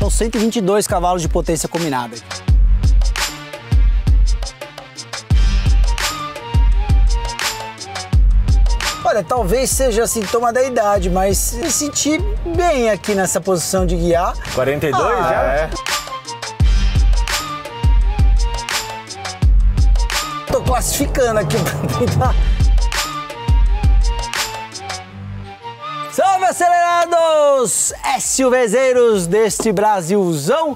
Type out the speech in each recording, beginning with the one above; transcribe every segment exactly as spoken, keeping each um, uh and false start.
São cento e vinte e dois cavalos de potência combinada. Olha, talvez seja sintoma da idade, mas me senti bem aqui nessa posição de guiar. quarenta e dois ah, já? É. Tô classificando aqui pra tentar. Salve, acelerados! SUVzeiros deste Brasilzão!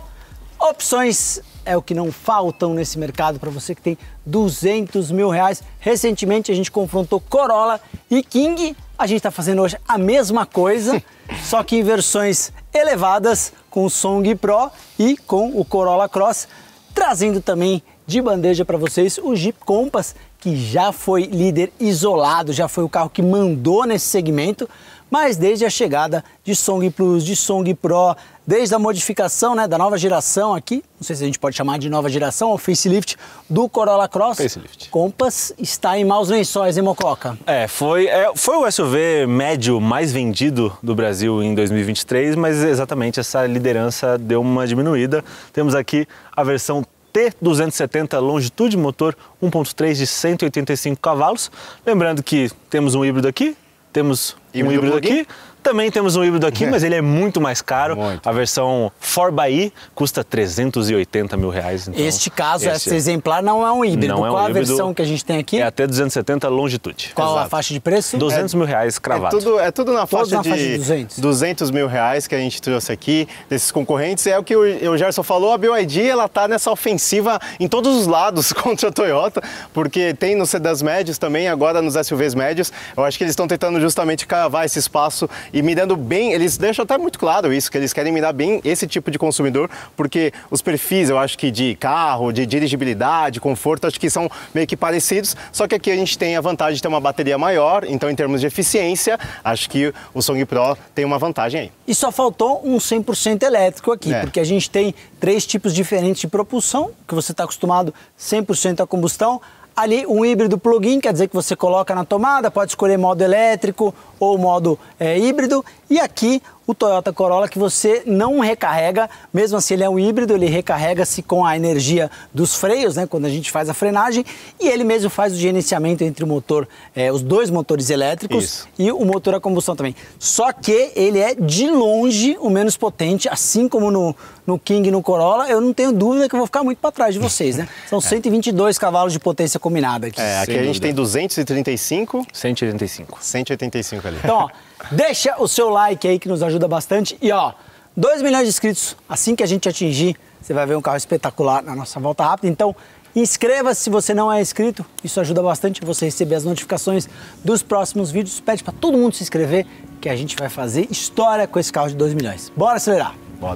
Opções é o que não faltam nesse mercado para você que tem duzentos mil reais. Recentemente a gente confrontou Corolla e King. A gente está fazendo hoje a mesma coisa, só que em versões elevadas com o Song Pro e com o Corolla Cross, trazendo também de bandeja para vocês o Jeep Compass, que já foi líder isolado, já foi o carro que mandou nesse segmento, mas desde a chegada de Song Plus, de Song Pro, desde a modificação, né, da nova geração aqui, não sei se a gente pode chamar de nova geração, o facelift do Corolla Cross, facelift. Compass está em maus lençóis, hein, Mococa? É, foi, é, foi o S U V médio mais vendido do Brasil em dois mil e vinte e três, mas exatamente essa liderança deu uma diminuída. Temos aqui a versão T duzentos e setenta Longitude, motor um ponto três de cento e oitenta e cinco cavalos. Lembrando que temos um híbrido aqui, temos um híbrido aqui, também temos um híbrido aqui, mas ele é muito mais caro. Muito. A versão quatro by E custa trezentos e oitenta mil reais. Então, este caso, esse esse exemplar não é um híbrido. Não é um Qual híbrido, a versão que a gente tem aqui? É a T duzentos e setenta Longitude. Qual Exato. a faixa de preço? duzentos mil reais cravado. É tudo, é tudo na faixa, na de, faixa de duzentos. duzentos mil reais que a gente trouxe aqui, desses concorrentes. É o que o, o Gerson falou, a B Y D ela tá nessa ofensiva em todos os lados contra a Toyota, porque tem nos sedãs médios também, agora nos S U Vs médios. Eu acho que eles estão tentando justamente cavar esse espaço e mirando bem. Eles deixam até muito claro isso, que eles querem mirar bem esse tipo de consumidor, porque os perfis, eu acho que de carro, de dirigibilidade, conforto, acho que são meio que parecidos, só que aqui a gente tem a vantagem de ter uma bateria maior, então em termos de eficiência, acho que o Song Pro tem uma vantagem aí. E só faltou um cem por cento elétrico aqui, É. porque a gente tem três tipos diferentes de propulsão, que você está acostumado cem por cento a combustão. Ali um híbrido plug-in, quer dizer que você coloca na tomada, pode escolher modo elétrico ou modo é, híbrido. E aqui o Toyota Corolla que você não recarrega, mesmo assim ele é um híbrido, ele recarrega-se com a energia dos freios, né, quando a gente faz a frenagem, e ele mesmo faz o gerenciamento entre o motor, é, os dois motores elétricos Isso. e o motor a combustão também. Só que ele é de longe o menos potente, assim como no, no King e no Corolla. Eu não tenho dúvida que eu vou ficar muito para trás de vocês, né? São cento e vinte e dois cavalos de potência combinada aqui. É, aqui a gente tem duzentos e trinta e cinco, cento e oitenta e cinco. cento e oitenta e cinco ali. Então, ó, deixa o seu like aí que nos ajuda bastante. E ó, dois milhões de inscritos, assim que a gente atingir, você vai ver um carro espetacular na nossa volta rápida. Então, inscreva-se se você não é inscrito, isso ajuda bastante você receber as notificações dos próximos vídeos. Pede para todo mundo se inscrever, que a gente vai fazer história com esse carro de dois milhões. Bora acelerar! Bora.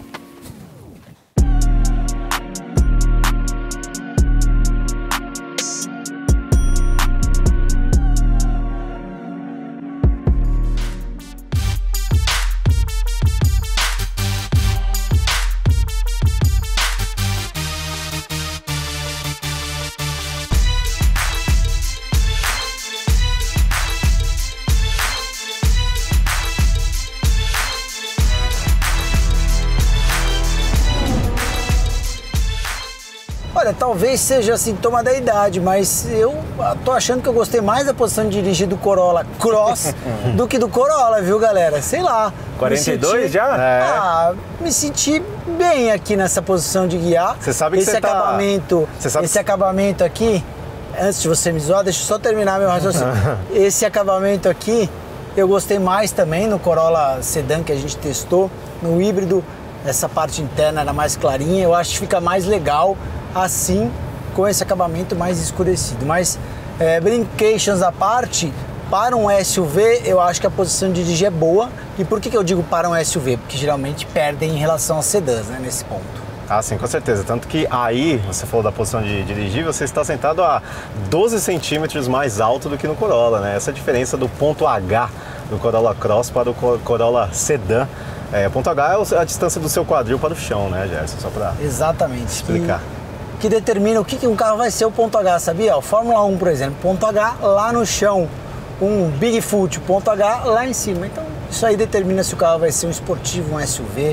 Olha, talvez seja sintoma da idade, mas eu tô achando que eu gostei mais da posição de dirigir do Corolla Cross do que do Corolla, viu, galera? Sei lá. quarenta e dois senti... já? É. Ah, me senti bem aqui nessa posição de guiar. Você sabe que esse você tá- acabamento, Você sabe esse que- acabamento aqui, antes de você me zoar, deixa eu só terminar meu raciocínio. Esse acabamento aqui, eu gostei mais também no Corolla Sedan que a gente testou, no híbrido. Essa parte interna era mais clarinha, eu acho que fica mais legal assim, com esse acabamento mais escurecido. Mas, é, brincations à parte, para um S U V, eu acho que a posição de dirigir é boa. E por que, que eu digo para um S U V? Porque geralmente perdem em relação aos sedãs, né, nesse ponto. Ah, sim, com certeza. Tanto que aí, você falou da posição de dirigir, você está sentado a doze centímetros mais alto do que no Corolla, né? Essa é a diferença do ponto H do Corolla Cross para o Corolla Sedan. É, ponto H é a distância do seu quadril para o chão, né, Gerson? Só para Exatamente. explicar. Que, que determina o que, que um carro vai ser o ponto H, sabia? O Fórmula um, por exemplo, ponto H lá no chão. Um Bigfoot, o ponto H lá em cima. Então, isso aí determina se o carro vai ser um esportivo, um S U V,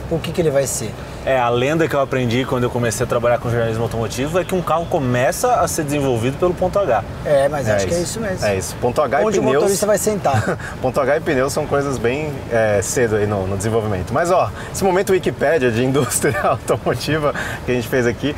o que, que ele vai ser. É, a lenda que eu aprendi quando eu comecei a trabalhar com jornalismo automotivo é que um carro começa a ser desenvolvido pelo ponto H. É, mas É acho que é isso. isso mesmo. É isso. Ponto H Onde e o pneus. motorista vai sentar. Ponto H e pneus são coisas bem é, cedo aí no, no desenvolvimento. Mas ó, esse momento Wikipédia de indústria automotiva que a gente fez aqui,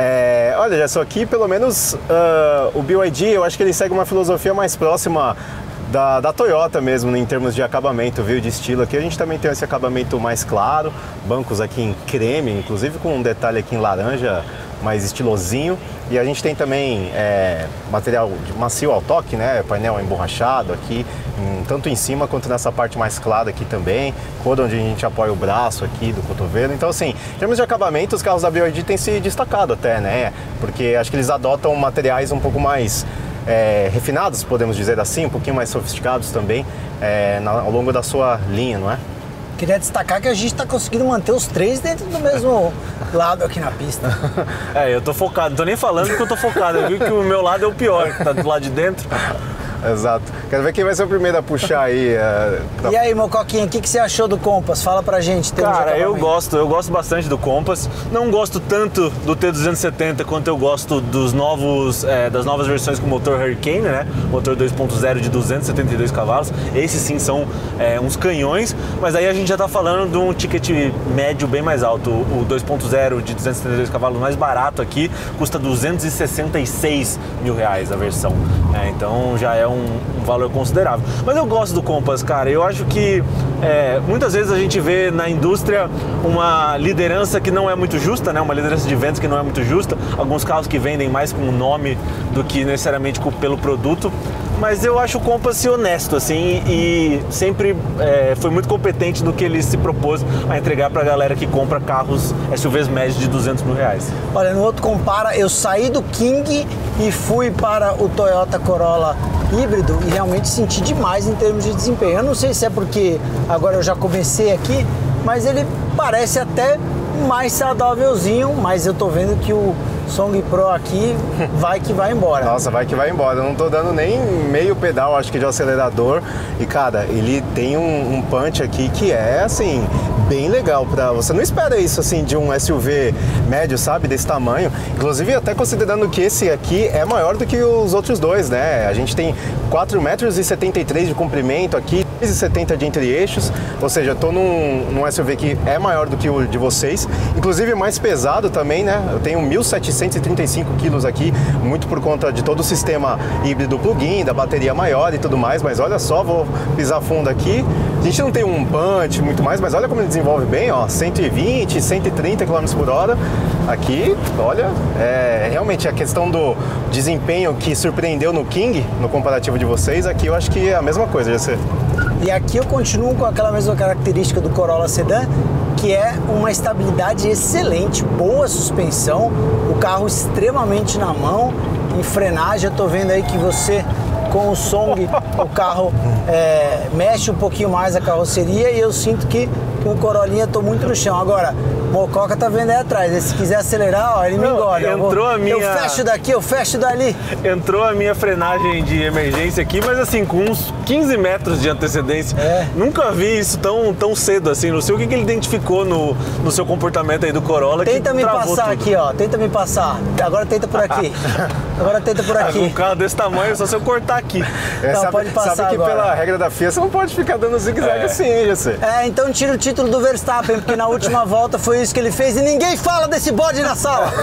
é, olha, já só aqui pelo menos uh, o B Y D, eu acho que ele segue uma filosofia mais próxima Da, da Toyota mesmo, em termos de acabamento, viu, de estilo. Aqui a gente também tem esse acabamento mais claro, bancos aqui em creme, inclusive com um detalhe aqui em laranja, mais estilosinho. E a gente tem também é, material de macio ao toque, né, painel emborrachado aqui, em, tanto em cima quanto nessa parte mais clara aqui também, cor onde a gente apoia o braço aqui do cotovelo. Então assim, em termos de acabamento, os carros da B Y D têm se destacado até, né, porque acho que eles adotam materiais um pouco mais É, refinados, podemos dizer assim, um pouquinho mais sofisticados também é, na, ao longo da sua linha, não é? Queria destacar que a gente está conseguindo manter os três dentro do mesmo lado aqui na pista. É, eu tô focado, não tô nem falando que eu tô focado, eu vi que o meu lado é o pior, que tá do lado de dentro. Exato. Quero ver quem vai ser o primeiro a puxar aí. É, pra... E aí, Mocoquinha, o que, que você achou do Compass? Fala pra gente. Cara, eu gosto, eu gosto bastante do Compass. Não gosto tanto do T duzentos e setenta quanto eu gosto dos novos, é, das novas versões com motor Hurricane, né? Motor dois ponto zero de duzentos e setenta e dois cavalos. Esses sim são é, uns canhões, mas aí a gente já tá falando de um ticket médio bem mais alto. O dois ponto zero de duzentos e setenta e dois cavalos mais barato aqui custa duzentos e sessenta e seis mil reais a versão. É, então já é um Um, um valor considerável. Mas eu gosto do Compass, cara. Eu acho que é, muitas vezes a gente vê na indústria uma liderança que não é muito justa, né? Uma liderança de vendas que não é muito justa. Alguns carros que vendem mais com o nome do que necessariamente pelo produto. Mas eu acho o Compass honesto, assim, e sempre é, foi muito competente no que ele se propôs a entregar para a galera que compra carros S U Vs médios de duzentos mil reais. Olha, no outro compara, eu saí do King e fui para o Toyota Corolla híbrido e realmente senti demais em termos de desempenho. Eu não sei se é porque agora eu já comecei aqui, mas ele parece até mais saudávelzinho, mas eu tô vendo que o Song Pro aqui vai que vai embora. Nossa, vai que vai embora. Eu não tô dando nem meio pedal, acho que, de acelerador. E, cara, ele tem um, um punch aqui que é, assim, bem legal. Pra... Você não espera isso, assim, de um S U V médio, sabe? Desse tamanho. Inclusive, até considerando que esse aqui é maior do que os outros dois, né? A gente tem quatro metros e setenta e três de comprimento aqui, três e setenta de entre-eixos. Ou seja, eu tô num, num S U V que é maior do que o de vocês. Inclusive, mais pesado também, né? Eu tenho mil setecentos e trinta e cinco quilos aqui, muito por conta de todo o sistema híbrido plug-in, da bateria maior e tudo mais, mas olha só, vou pisar fundo aqui. A gente não tem um punch muito mais, mas olha como ele desenvolve bem, ó, cento e vinte, cento e trinta quilômetros por hora. Aqui, olha, é realmente a questão do desempenho que surpreendeu no King, no comparativo de vocês, aqui eu acho que é a mesma coisa, já sei. E aqui eu continuo com aquela mesma característica do Corolla Sedan, que é uma estabilidade excelente, boa suspensão, o carro extremamente na mão, em frenagem. Eu tô vendo aí que você, com o Song, o carro é, mexe um pouquinho mais a carroceria e eu sinto que com o Corollinha tô muito no chão. Agora, Mococa tá vendo aí atrás, se quiser acelerar, ó, ele me engole. Entrou eu vou, a minha... Eu fecho daqui, eu fecho dali. Entrou a minha frenagem de emergência aqui, mas assim, com uns quinze metros de antecedência. É. Nunca vi isso tão, tão cedo assim. Não sei o que, que ele identificou no, no seu comportamento aí do Corolla. Tenta que me travou passar tudo. aqui, ó. Tenta me passar. Agora tenta por aqui. Agora tenta por aqui. Com um carro desse tamanho, só se eu cortar aqui. É, Não, sabe, pode passar sabe que agora. pela regra da F I A você não pode ficar dando zigue-zague É. assim, hein, José? É, então tira o título do Verstappen, porque na última volta foi isso que ele fez e ninguém fala desse bode na sala.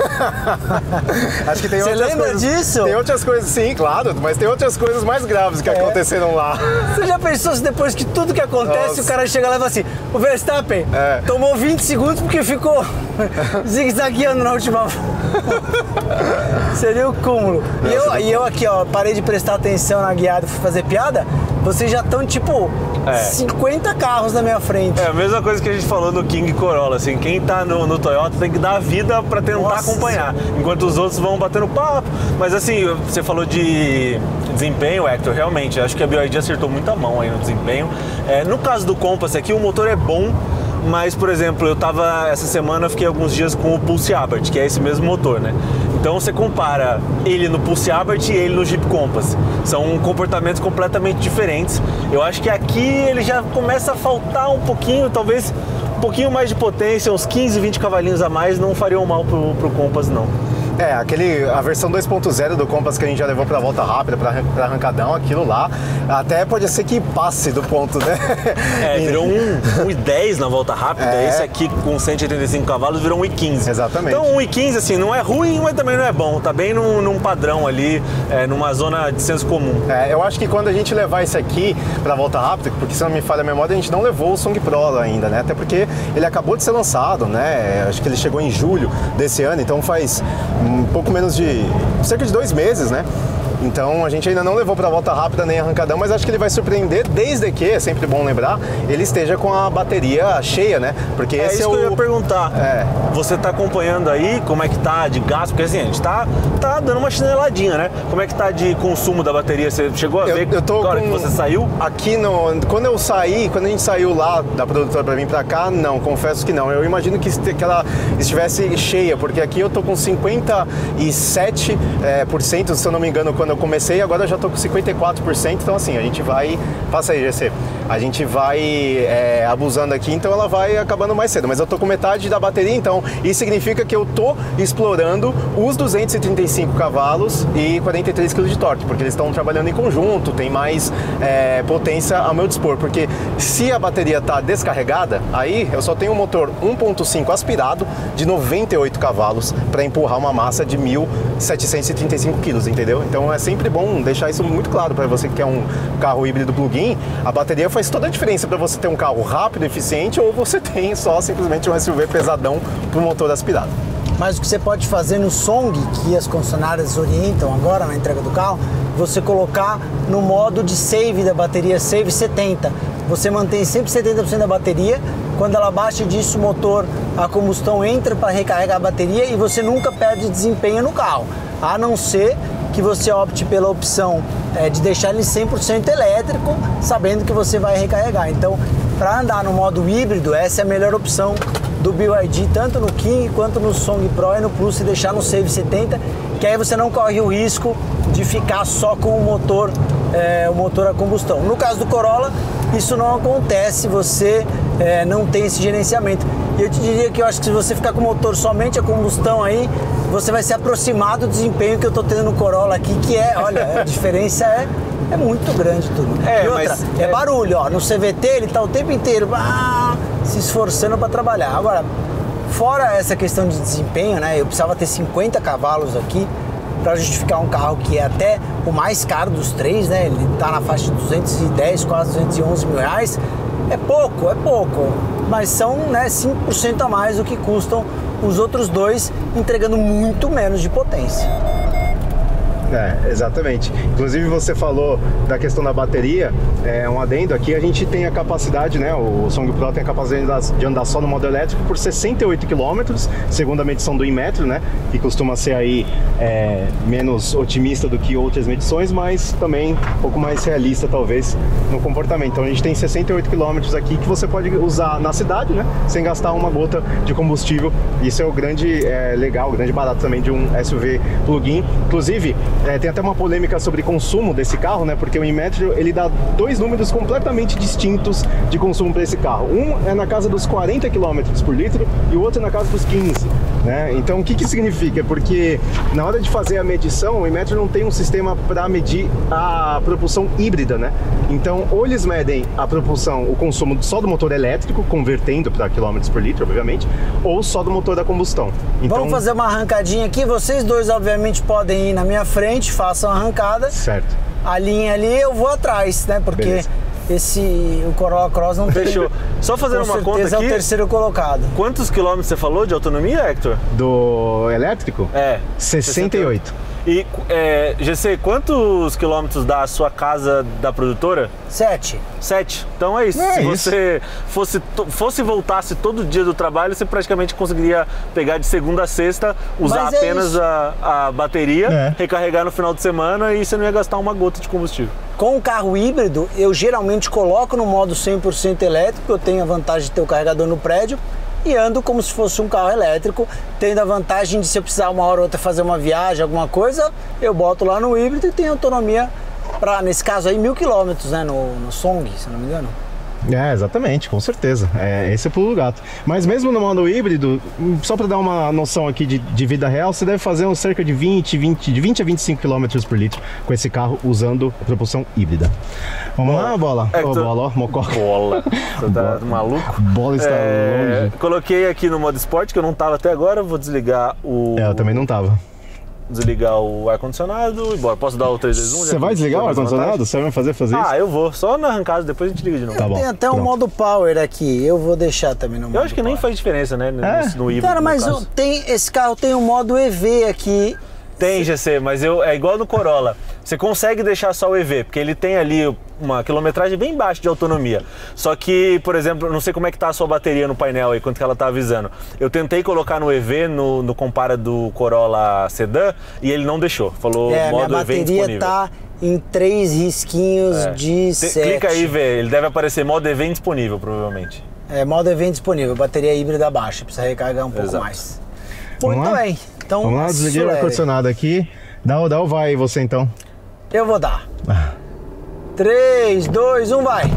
Acho que tem Você outras lembra coisas. disso? Tem outras coisas, sim, claro, mas tem outras coisas mais graves que É. aconteceram lá. Você já pensou se depois que tudo que acontece, Nossa. o cara chega lá e fala assim, o Verstappen É. tomou vinte segundos porque ficou zigue-zagueando na última volta. Seria o cúmulo. E eu, e eu aqui, ó, parei de prestar atenção na guiada e fui fazer piada, vocês já estão, tipo, É. cinquenta carros na minha frente. É a mesma coisa que a gente falou no King Corolla, assim, quem tá no, no Toyota tem que dar a vida pra tentar Nossa acompanhar, enquanto os outros vão batendo papo. Mas assim, você falou de desempenho, Hector, realmente, acho que a B Y D acertou muita mão aí no desempenho. É, no caso do Compass aqui, o motor é bom, mas, por exemplo, eu tava, essa semana, eu fiquei alguns dias com o Pulse Abarth, que é esse mesmo motor, né? Então você compara ele no Pulse Abarth e ele no Jeep Compass. São comportamentos completamente diferentes. Eu acho que aqui ele já começa a faltar um pouquinho, talvez um pouquinho mais de potência, uns quinze, vinte cavalinhos a mais, não fariam mal pro, pro Compass, não. É, aquele, a versão dois ponto zero do Compass que a gente já levou pra volta rápida, pra, pra arrancadão, aquilo lá, até pode ser que passe do ponto, né? É, virou um, um e dez na volta rápida, é. Esse aqui com cento e oitenta e cinco cavalos virou um e quinze. Exatamente. Então um e quinze, assim, não é ruim, mas também não é bom, tá bem num, num padrão ali, é, numa zona de senso comum. É, eu acho que quando a gente levar esse aqui pra volta rápida, porque se não me falha a memória, a gente não levou o Song Pro ainda, né? Até porque ele acabou de ser lançado, né? Acho que ele chegou em julho desse ano, então faz um pouco menos de... cerca de dois meses, né? Então a gente ainda não levou para volta rápida nem arrancadão, mas acho que ele vai surpreender, desde que, é sempre bom lembrar, ele esteja com a bateria cheia, né? Porque é esse isso é o... que eu ia perguntar. É. Você tá acompanhando aí como é que tá de gasto? Porque assim, a gente tá, tá dando uma chineladinha, né? Como é que tá de consumo da bateria? Você chegou a eu, ver eu tô agora com... que você saiu? Aqui no... Quando eu saí, quando a gente saiu lá da produtora para vir para cá, não, confesso que não. Eu imagino que, que ela estivesse cheia, porque aqui eu tô com cinquenta e sete por cento, se eu não me engano, quando eu comecei, agora já tô com cinquenta e quatro por cento, então assim, a gente vai... Passa aí, G C. A gente vai é, abusando aqui, então ela vai acabando mais cedo. Mas eu tô com metade da bateria, então isso significa que eu tô explorando os duzentos e trinta e cinco cavalos e quarenta e três quilos de torque, porque eles estão trabalhando em conjunto, tem mais é, potência ao meu dispor. Porque se a bateria tá descarregada, aí eu só tenho um motor um ponto cinco aspirado de noventa e oito cavalos para empurrar uma massa de mil setecentos e trinta e cinco quilos, entendeu? Então é sempre bom deixar isso muito claro para você que quer um carro híbrido plug-in. A bateria faz toda a diferença para você ter um carro rápido, eficiente, ou você tem só simplesmente um S U V pesadão para o motor aspirado. Mas o que você pode fazer no Song, que as concessionárias orientam agora na entrega do carro, você colocar no modo de save da bateria, save setenta. Você mantém sempre setenta por cento da bateria, quando ela baixa disso o motor, a combustão entra para recarregar a bateria e você nunca perde desempenho no carro, a não ser que você opte pela opção é, de deixar ele cem por cento elétrico, sabendo que você vai recarregar. Então, para andar no modo híbrido, essa é a melhor opção do B Y D, tanto no King quanto no Song Pro e no Plus, e deixar no Save setenta, que aí você não corre o risco de ficar só com o motor, é, o motor a combustão. No caso do Corolla, isso não acontece, você é, não tem esse gerenciamento. E eu te diria que eu acho que se você ficar com o motor somente a combustão aí, você vai se aproximar do desempenho que eu tô tendo no Corolla aqui, que é, olha, a diferença é, é muito grande tudo. É, e outra, mas é, é barulho, ó, no C V T ele tá o tempo inteiro ah, se esforçando para trabalhar. Agora, fora essa questão de desempenho, né, eu precisava ter cinquenta cavalos aqui para justificar um carro que é até o mais caro dos três, né, ele tá na faixa de duzentos e dez, quase duzentos e onze mil reais. É pouco, é pouco, mas são, né, cinco por cento a mais do que custam os outros dois, entregando muito menos de potência. É, exatamente. Inclusive você falou da questão da bateria, é um adendo aqui, a gente tem a capacidade, né, o Song Pro tem a capacidade de andar só no modo elétrico por sessenta e oito quilômetros, segundo a medição do Inmetro, né, que costuma ser aí é, menos otimista do que outras medições, mas também um pouco mais realista talvez no comportamento. Então a gente tem sessenta e oito quilômetros aqui que você pode usar na cidade, né, sem gastar uma gota de combustível. Isso é o grande é, legal, o grande barato também de um S U V plug-in. Inclusive, É, tem até uma polêmica sobre consumo desse carro, né? Porque o Inmetro, ele dá dois números completamente distintos de consumo para esse carro. Um é na casa dos quarenta quilômetros por litro e o outro é na casa dos quinze, né? Então, o que que significa? Porque na hora de fazer a medição, o Inmetro não tem um sistema para medir a propulsão híbrida, né? Então, ou eles medem a propulsão, o consumo só do motor elétrico, convertendo para quilômetros por litro, obviamente, ou só do motor da combustão. Então, vamos fazer uma arrancadinha aqui, vocês dois obviamente podem ir na minha frente, façam a arrancada. Certo. A linha ali eu vou atrás, né? Porque beleza. Esse o Corolla Cross não tem. Fechou. Só fazendo uma conta aqui. É o terceiro colocado. Quantos quilômetros você falou de autonomia, Hector? Do elétrico? É. sessenta e oito. E, é, G C, quantos quilômetros dá a sua casa da produtora? Sete. Sete. Então é isso. É Se isso. você fosse, fosse voltasse todo dia do trabalho, você praticamente conseguiria pegar de segunda a sexta, usar é apenas a, a bateria, é. recarregar no final de semana e você não ia gastar uma gota de combustível. Com o carro híbrido, eu geralmente coloco no modo cem por cento elétrico, eu tenho a vantagem de ter o carregador no prédio, e ando como se fosse um carro elétrico, tendo a vantagem de, se eu precisar uma hora ou outra fazer uma viagem, alguma coisa, eu boto lá no híbrido e tenho autonomia para, nesse caso aí, mil quilômetros, né, no, no Song, se não me engano. É, exatamente, com certeza. É, esse é o pulo do gato. Mas mesmo no modo híbrido, só para dar uma noção aqui de, de vida real, você deve fazer uns cerca de vinte, vinte, de vinte a vinte e cinco quilômetros por litro com esse carro usando a propulsão híbrida. Vamos Bom, lá, Bola? É Ô, tu... Bola, ó, Mococa. Bola. Você tá Bola. maluco? Bola está é... longe. Coloquei aqui no modo esporte, que eu não tava até agora, vou desligar o... É, eu também não tava. Desligar o ar-condicionado e bora. Posso dar o três, dois, um? Você vai desligar o ar-condicionado? Você vai fazer fazer ah, isso? Ah, eu vou. Só na arrancada, depois a gente liga de novo. Tá bom, tem até um modo power aqui. Eu vou deixar também no modo Eu acho que power. nem faz diferença, né? No, é? no híbrido. Cara, mas eu, tem, esse carro tem um modo E V aqui. Tem, G C, mas eu, é igual no Corolla. Você consegue deixar só o E V, porque ele tem ali uma quilometragem bem baixa de autonomia. Só que, por exemplo, eu não sei como é que tá a sua bateria no painel aí, quanto que ela tá avisando. Eu tentei colocar no E V, no, no compara do Corolla Sedan, e ele não deixou. Falou é, modo minha E V bateria indisponível. tá em três risquinhos É. de sete. Clica aí e vê, ele deve aparecer modo E V indisponível, provavelmente. É, modo E V disponível, bateria híbrida baixa, precisa recarregar um pouco Exato. mais. Vamos Muito lá? bem, então Vamos lá, desliguei o acelere. ar-condicionado aqui. Dá, dá o vai aí você então. Eu vou dar. três, dois, um, vai!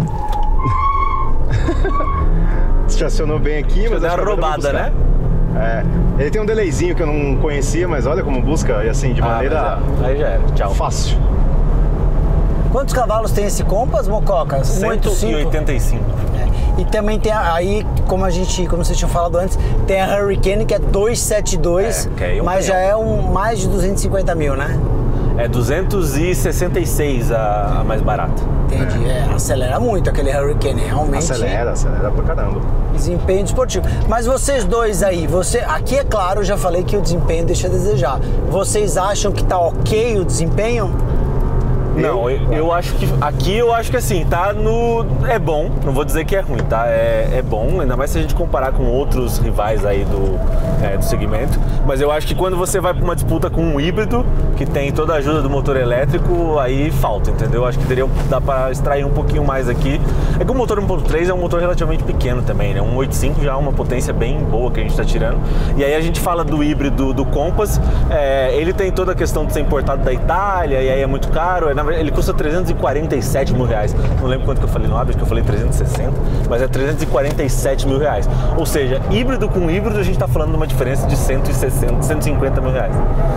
Estacionou bem aqui, mas Deu acho uma que agora eu vou roubada, buscar. né? É, ele tem um delayzinho que eu não conhecia, mas olha como busca, e assim, de Ah, maneira mas é. Aí já era, tchau. fácil. Quantos cavalos tem esse Compass, Mococa? cento e oitenta e cinco. É. E também tem a- aí, como a gente, como vocês tinham falado antes, tem a Hurricane que é duzentos e setenta e dois, É, que aí é um mas já é um mais de duzentos e cinquenta mil, né? É duzentos e sessenta e seis a, a mais barata. Entendi. É, acelera muito aquele Hurricane, realmente. Acelera, acelera pra caramba. Desempenho desportivo. Mas vocês dois aí, você, aqui é claro, eu já falei que o desempenho deixa a desejar. Vocês acham que tá ok o desempenho? Não, eu, eu acho que aqui eu acho que assim, tá no. É bom, não vou dizer que é ruim, tá? É, é bom, ainda mais se a gente comparar com outros rivais aí do, é, do segmento. Mas eu acho que quando você vai pra uma disputa com um híbrido, que tem toda a ajuda do motor elétrico, aí falta, entendeu? Acho que teria, dá pra extrair um pouquinho mais aqui. É que o motor um ponto três é um motor relativamente pequeno também, né? um oitenta e cinco já é uma potência bem boa que a gente tá tirando. E aí a gente fala do híbrido do Compass, é, ele tem toda a questão de ser importado da Itália, e aí é muito caro. É, ele custa trezentos e quarenta e sete mil reais. Não lembro quanto que eu falei no Abra, que eu falei trezentos e sessenta, mas é trezentos e quarenta e sete mil reais. Ou seja, híbrido com híbrido a gente está falando de uma diferença de cento e sessenta, cento e cinquenta mil reais.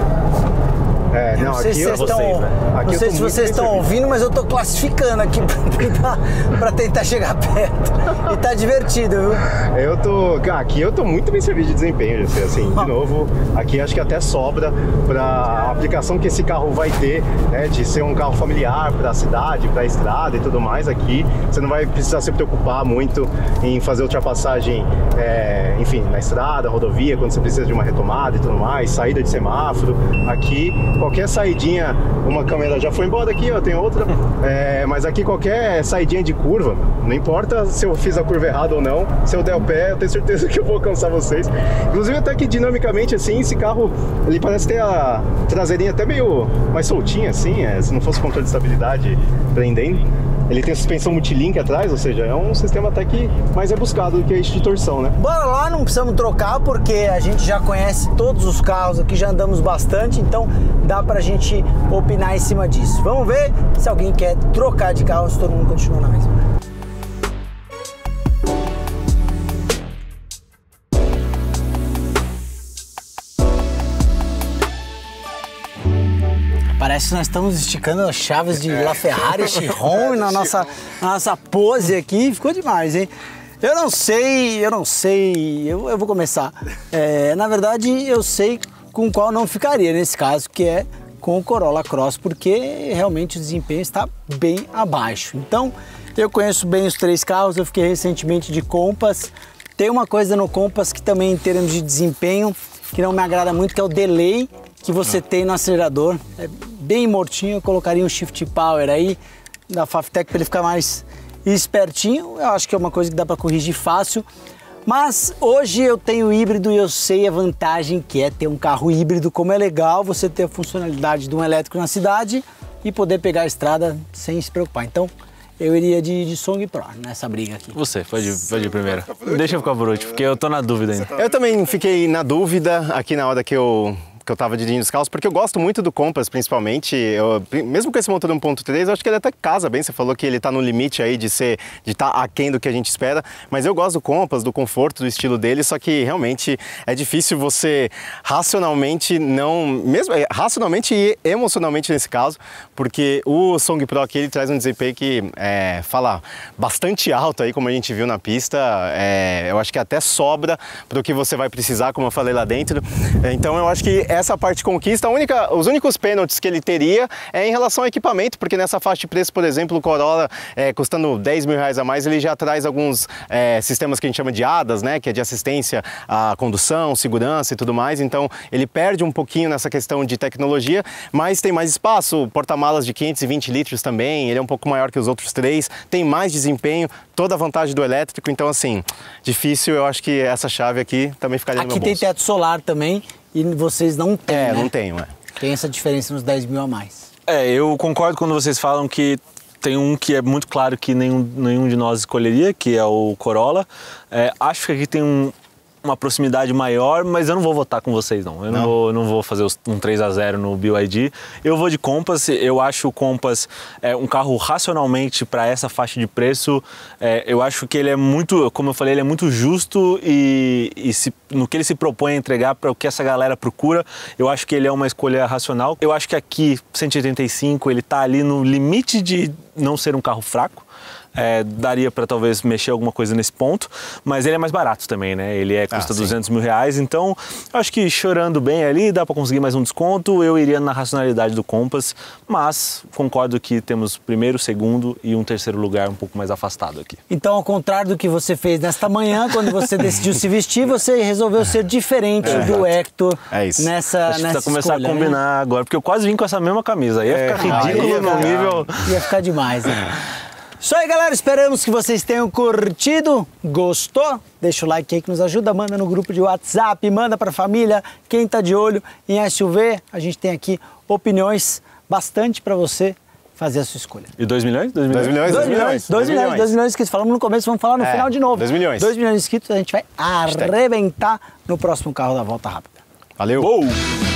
É, não, Não sei aqui se eu, vocês estão, vocês, né? não Aqui eu sei tô se muito vocês bem estão servido. ouvindo, mas eu tô classificando aqui para tentar chegar perto. E tá divertido, viu? eu tô. Aqui eu tô muito bem servido de desempenho, assim, assim, de novo, aqui acho que até sobra para a aplicação que esse carro vai ter, né? De ser um carro familiar para a cidade, para a estrada e tudo mais. Aqui você não vai precisar se preocupar muito em fazer ultrapassagem, é, enfim, na estrada, rodovia, quando você precisa de uma retomada e tudo mais, saída de semáforo. Aqui, qualquer saidinha, uma câmera já foi embora aqui, ó, tem outra, é, mas aqui qualquer saidinha de curva, não importa se eu fiz a curva errada ou não, se eu der o pé, eu tenho certeza que eu vou alcançar vocês. Inclusive até que dinamicamente assim, esse carro, ele parece ter a traseirinha até meio mais soltinha assim, é, se não fosse o controle de estabilidade prendendo. Ele tem suspensão multilink atrás, ou seja, é um sistema até que mais rebuscado do que eixo de torção, né? Bora lá, não precisamos trocar porque a gente já conhece todos os carros aqui, já andamos bastante, então dá pra gente opinar em cima disso. Vamos ver se alguém quer trocar de carro, se todo mundo continua na mesma. Parece que nós estamos esticando as chaves de LaFerrari, Chiron na nossa, na nossa pose aqui. Ficou demais, hein? Eu não sei, eu não sei, eu, eu vou começar. É, na verdade, eu sei com qual não ficaria nesse caso, que é com o Corolla Cross, porque realmente o desempenho está bem abaixo. Então, eu conheço bem os três carros, eu fiquei recentemente de Compass. Tem uma coisa no Compass que também, em termos de desempenho, que não me agrada muito, que é o delay que você tem no acelerador. É bem mortinho, eu colocaria um Shift Power aí da Faftec para ele ficar mais espertinho. Eu acho que é uma coisa que dá para corrigir fácil. Mas hoje eu tenho híbrido e eu sei a vantagem que é ter um carro híbrido, como é legal você ter a funcionalidade de um elétrico na cidade e poder pegar a estrada sem se preocupar. Então, eu iria de, de Song Pro nessa briga aqui. Você, pode ir, pode ir primeiro. Deixa eu ficar por último, porque eu tô na dúvida ainda. Eu também fiquei na dúvida aqui na hora que eu que eu tava dirigindo os carros, porque eu gosto muito do Compass, principalmente. Eu, mesmo com esse motor um ponto três, eu acho que ele até casa bem. Você falou que ele tá no limite aí de ser, de estar tá aquém do que a gente espera, mas eu gosto do Compass, do conforto, do estilo dele, só que realmente é difícil você racionalmente não, mesmo racionalmente e emocionalmente nesse caso, porque o Song Pro aqui ele traz um desempenho que é, fala bastante alto aí, como a gente viu na pista. É, eu acho que até sobra para o que você vai precisar, como eu falei lá dentro. Então eu acho que essa parte conquista. A única, os únicos pênaltis que ele teria é em relação ao equipamento, porque nessa faixa de preço, por exemplo, o Corolla é, custando dez mil reais a mais, ele já traz alguns é, sistemas que a gente chama de A D A S, né, que é de assistência à condução, segurança e tudo mais. Então ele perde um pouquinho nessa questão de tecnologia, mas tem mais espaço, porta-malas de quinhentos e vinte litros também, ele é um pouco maior que os outros três, tem mais desempenho, toda a vantagem do elétrico. Então assim, difícil, eu acho que essa chave aqui também ficaria no meu bolso. Aqui tem teto solar também e vocês não têm, É, né? não tenho, é. Tem essa diferença nos dez mil a mais. É, eu concordo quando vocês falam que tem um que é muito claro que nenhum, nenhum de nós escolheria, que é o Corolla. É, acho que aqui tem um, uma proximidade maior, mas eu não vou votar com vocês, não. Eu não, não. Vou, não vou fazer um três a zero no B Y D. Eu vou de Compass. Eu acho o Compass é, um carro racionalmente para essa faixa de preço. É, eu acho que ele é muito, como eu falei, ele é muito justo e, e se, no que ele se propõe a entregar para o que essa galera procura, eu acho que ele é uma escolha racional. Eu acho que aqui, cento e oitenta e cinco, ele está ali no limite de não ser um carro fraco. É, daria para talvez mexer alguma coisa nesse ponto, mas ele é mais barato também, né? Ele é, custa ah, duzentos mil reais, então acho que chorando bem ali, dá para conseguir mais um desconto. Eu iria na racionalidade do Compass, mas concordo que temos primeiro, segundo e um terceiro lugar um pouco mais afastado aqui. Então, ao contrário do que você fez nesta manhã, quando você decidiu se vestir, você resolveu ser diferente é, do Hector é isso. nessa Acho que nessa precisa começar escolha, a combinar, né? Agora, porque eu quase vim com essa mesma camisa, ia é, ficar ridículo no nível... Ia ficar demais, né? Isso aí, galera, esperamos que vocês tenham curtido. Gostou? Deixa o like aí que nos ajuda, manda no grupo de WhatsApp, manda pra família, quem tá de olho em S U V. A gente tem aqui opiniões bastante pra você fazer a sua escolha. E dois milhões? dois milhões? dois milhões, dois milhões, dois milhões, dois milhões de inscritos. Falamos no começo, vamos falar no é, final de novo. dois milhões. dois milhões de inscritos, a gente vai arrebentar no próximo Carro da Volta Rápida. Valeu! Uou.